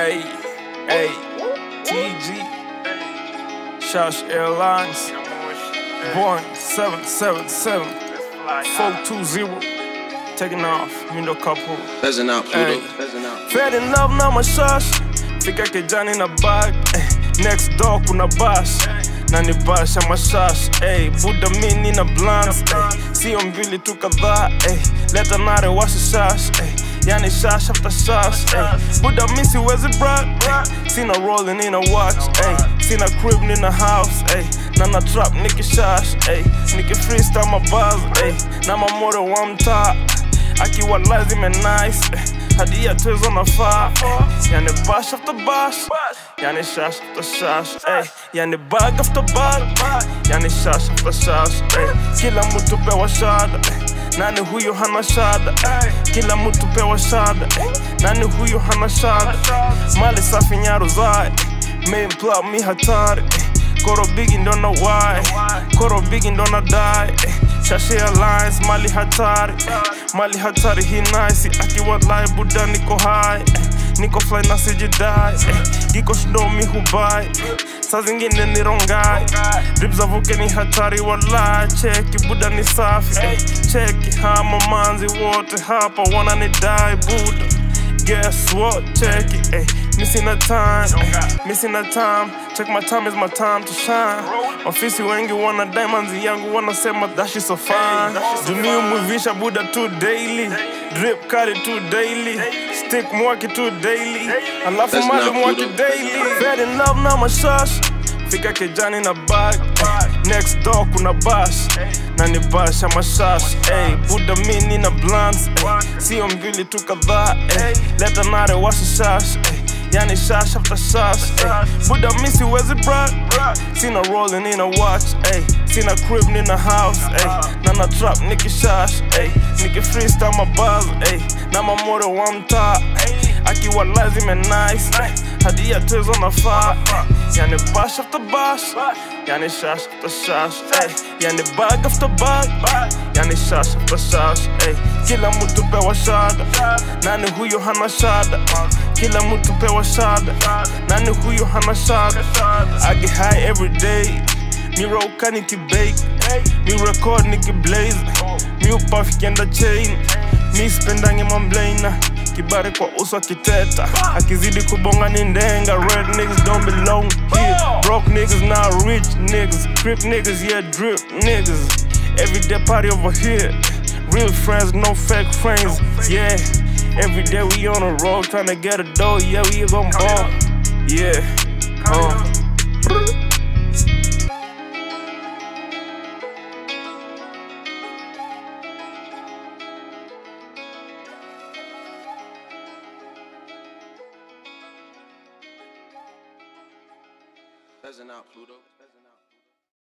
Hey, hey, TG, Shash Airlines, Boeing 777, 420, taking off, Mindo couple. Pheasant out, Pluto. Hey. Pheasant out. Fed in love na mashash, fika kijani na bag, next door kuna bash, na ni basha mashash, Buddha mini na blunts, sio mbili tu kadhaa, leta nare washa shash, yani shash after shash, Buddha mi siwezi brag, sina rolling in a watch, sina crib in a house, na trap niki shash, niki freestyle mabuzz, na mamoto wa mtaa, akiwa lazima nice, hadi ya tuzo nafaa, yani bash after bash, yani shash after shash, yani bag after bag, yani shash after shash, kila mtu pewa shada, nani huyo hana shada, kila mtu pewa shada, nani huyo hana shada, mali safi nyaru zai, main plot mi hatari, koro bigi don't know why, koro bigi don't die, Shash Airlines, mali hatari hi nice, akiwa live Buddha niko high, niko fly na sijidai, giko shindo mi hubai, saa zingine ni rongai, drip za vuke ni hatari walai, cheki Buddha ni safi, cheki hama manzi wote hapa wana ni die Buddha, guess what, cheki, missing a time, check my time is my time to shine, ofisi wengi wana diamonds yangu wanasema that she so fine, dunia mwivisha Buddha too daily, drip kali too daily, stick mwaki too daily, alafu mali mwaki daily, fed in love na mashash, fika kijani na bag, next door kuna bash, na ni basha mashash, Buddha mini na blunts, sio mbili tu kadhaa, leta nare washa shash, yani shash after shash, Buddha mi siwezi brag, sina rolling in a watch, sina crib in a house, na trap niki shash, niki freestyle mabuzz, na mamoto wa mtaa, akiwa lazima nice, hadi ya tuzo nafaa, yani bash after bash, yani shash after shash, yani bag after bag, yani shash after shash, kila mtu pewa shada, nani huyo hana shada, kila mtu pewa shada, nani huyo hana shada, I get high every day, mi roka niki bake, mi record niki blaze, mi upuff kienda chain, mi spendangi mamblena, kibare kwa uso kiteta, akizidi kubonga ni ndenga, red niggas don't belong here, broke niggas not rich niggas, crip niggas yeah drip niggas, everyday party over here, real friends no fake friends, yeah, everyday we on the road tryna get a dough, yeah we gon' ball, yeah, Pheasant out, Pluto.